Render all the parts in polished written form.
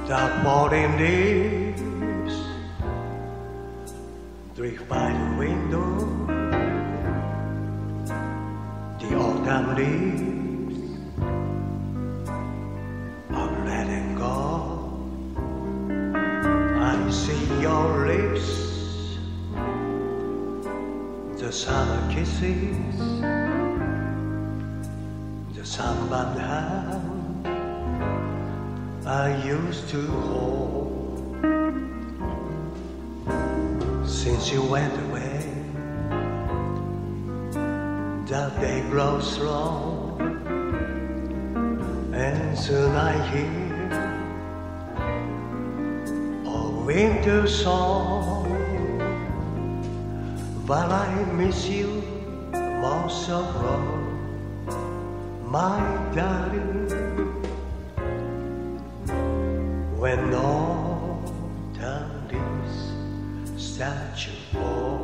The falling leaves drift by the window. The autumn leaves are letting go. I see your lips, the summer kisses, the sunburned hand I used to hold. Since you went away, the day grows slow, and soon I hear a winter song. But I miss you most of all, my darling. When autumn leaves start to fall,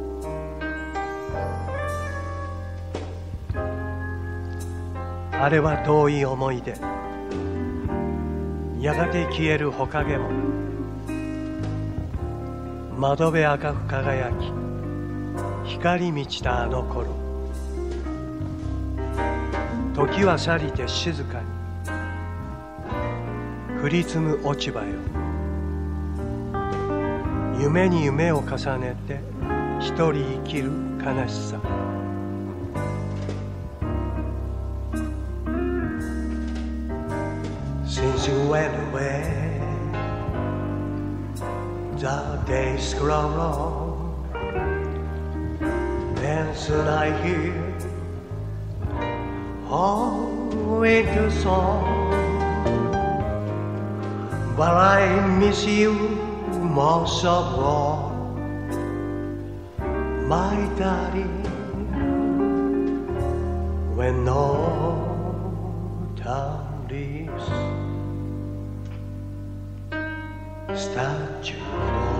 あれは遠い思い出、やがて消える火影も窓辺赤く輝き、光満ちたあの頃。時は去りて静かに降り積む落ち葉よ。夢に夢を重ねて一人生きる悲しさ。Since you went away, the days grow long, and soon I hear a winter song.But I miss you most of all, my darling. When autumn leaves start to fall.